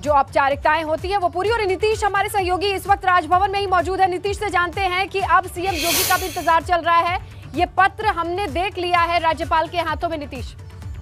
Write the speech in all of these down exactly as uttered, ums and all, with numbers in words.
जो औपचारिकताएं होती हैं वो पूरी। और नीतीश हमारे सहयोगी इस वक्त राजभवन में ही मौजूद है। नीतीश से जानते हैं कि अब सीएम योगी का भी इंतजार चल रहा है। ये पत्र हमने देख लिया है राज्यपाल के हाथों में। नीतीश,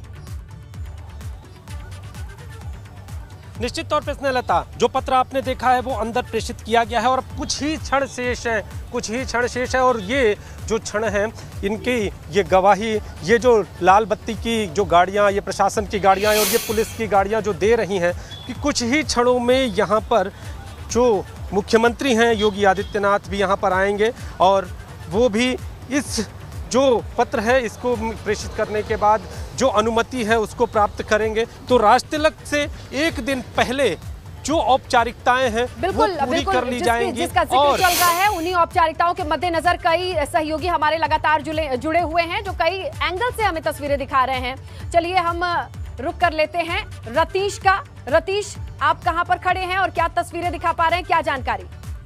निश्चित तौर पर स्नेहलता, जो पत्र आपने देखा है वो अंदर प्रेषित किया गया है और कुछ ही क्षण शेष है कुछ ही क्षण शेष है और ये जो क्षण है इनकी ये गवाही, ये जो लाल बत्ती की जो गाड़ियां, ये प्रशासन की गाड़ियां और ये पुलिस की गाड़ियां जो दे रही हैं कि कुछ ही क्षणों में यहाँ पर जो मुख्यमंत्री हैं योगी आदित्यनाथ भी यहाँ पर आएंगे और वो भी इस जो पत्र है इसको प्रेषित करने के बाद जो अनुमति है उसको प्राप्त करेंगे। तो राजतिलक से एक दिन पहले जो औपचारिकताएं हैं बिल्कुल वो पूरी बिल्कुल कर ली जिस, जाएंगी। जिसका जिक्र और... चल रहा है, उन्हीं औपचारिकताओं के मद्देनजर कई सहयोगी हमारे लगातार जुड़े जुड़े हुए हैं जो कई एंगल से हमें तस्वीरें दिखा रहे हैं। चलिए हम रुक कर लेते हैं रतीश का। रतीश, आप कहां पर खड़े हैं और क्या तस्वीरें दिखा पा रहे हैं, क्या जानकारी?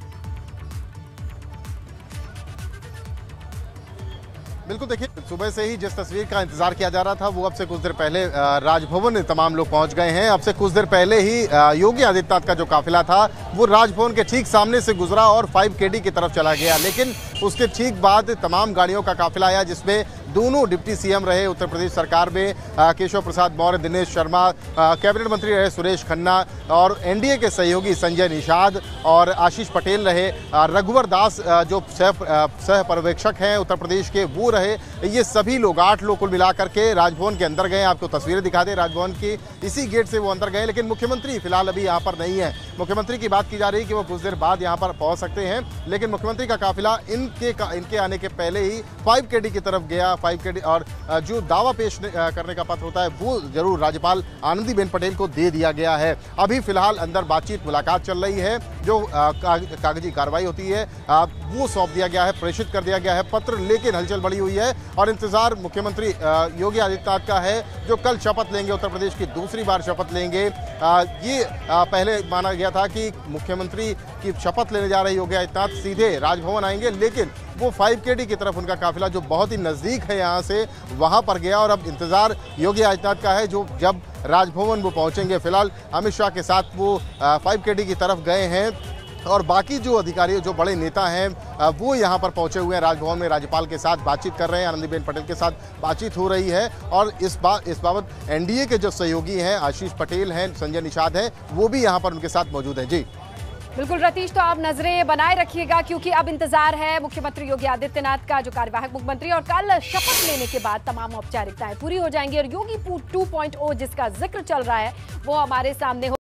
बिल्कुल, देखिए सुबह से ही जिस तस्वीर का इंतजार किया जा रहा था वो अब से कुछ देर पहले राजभवन में तमाम लोग पहुंच गए हैं। अब से कुछ देर पहले ही योगी आदित्यनाथ का जो काफिला था वो राजभवन के ठीक सामने से गुजरा और फाइव के डी की तरफ चला गया, लेकिन उसके ठीक बाद तमाम गाड़ियों का काफिला आया जिसमें दोनों डिप्टी सीएम रहे उत्तर प्रदेश सरकार में केशव प्रसाद मौर्य, दिनेश शर्मा, कैबिनेट मंत्री रहे सुरेश खन्ना और एनडीए के सहयोगी संजय निषाद और आशीष पटेल रहे, रघुवर दास जो सह सह पर्यवेक्षक हैं उत्तर प्रदेश के वो रहे। ये सभी लोग आठ लोग कुल मिलाकर के राजभवन के अंदर गए। आपको तस्वीरें दिखा दें राजभवन की, इसी गेट से वो अंदर गए, लेकिन मुख्यमंत्री फिलहाल अभी यहाँ पर नहीं है। मुख्यमंत्री की बात की जा रही है कि वो कुछ देर बाद यहाँ पर पहुँच सकते हैं, लेकिन मुख्यमंत्री का काफिला इनके का, इनके आने के पहले ही फाइव के डी की तरफ गया। फाइव के डी और जो दावा पेश करने का पत्र होता है वो जरूर राज्यपाल आनंदीबेन पटेल को दे दिया गया है। अभी फिलहाल अंदर बातचीत मुलाकात चल रही है, जो कागजी कार्रवाई होती है वो सौंप दिया गया है, प्रेषित कर दिया गया है पत्र, लेकिन हलचल बढ़ी हुई है और इंतजार मुख्यमंत्री योगी आदित्यनाथ का है जो कल शपथ लेंगे, उत्तर प्रदेश की दूसरी बार शपथ लेंगे। ये पहले माना गया था कि मुख्यमंत्री की शपथ लेने जा रहे योगी आदित्यनाथ सीधे राजभवन आएंगे, लेकिन वो फाइव के डी की तरफ उनका काफिला जो बहुत ही नज़दीक है यहाँ से वहाँ पर गया और अब इंतजार योगी आदित्यनाथ का है जो जब राजभवन वो पहुँचेंगे। फिलहाल अमित शाह के साथ वो फाइव के डी की तरफ गए हैं और बाकी जो अधिकारी जो बड़े नेता हैं वो यहाँ पर पहुँचे हुए हैं राजभवन में, राज्यपाल के साथ बातचीत कर रहे हैं, आनंदीबेन पटेल के साथ बातचीत हो रही है और इस बात इस बाबत एनडीए के जो सहयोगी हैं आशीष पटेल हैं, संजय निषाद हैं, वो भी यहाँ पर उनके साथ मौजूद हैं। जी बिल्कुल रतीश, तो आप नजरें बनाए रखिएगा क्योंकि अब इंतजार है मुख्यमंत्री योगी आदित्यनाथ का जो कार्यवाहक मुख्यमंत्री, और कल शपथ लेने के बाद तमाम औपचारिकताएं पूरी हो जाएंगी और योगी टू पॉइंट ओ जिसका जिक्र चल रहा है वो हमारे सामने हो